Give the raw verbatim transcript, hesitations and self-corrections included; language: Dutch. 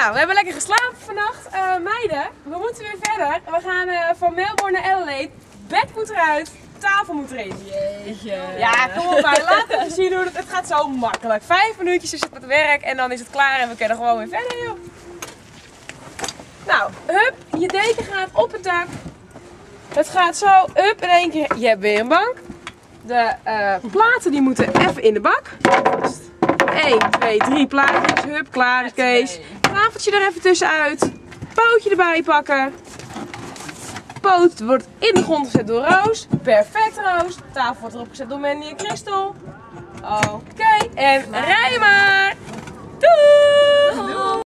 Nou, we hebben lekker geslapen vannacht. Uh, meiden, we moeten weer verder. We gaan uh, van Melbourne naar Adelaide. Bed moet eruit, tafel moet erin. Jeetje. Ja, kom op maar. Laat even zien hoe het, het gaat zo makkelijk. Vijf minuutjes is het met werk en dan is het klaar en we kunnen gewoon weer verder, joh. Nou, hup, je deken gaat op het dak. Het gaat zo, up in één keer. Je hebt weer een bank. De uh, platen die moeten even in de bak. één, twee, drie plaatjes. Hup, klaar is Kees. Tafeltje er even tussenuit. Pootje erbij pakken. Poot wordt in de grond gezet door Roos. Perfect, Roos. De tafel wordt erop gezet door Mandy en Christel. Oké, okay. En rij maar. Doei!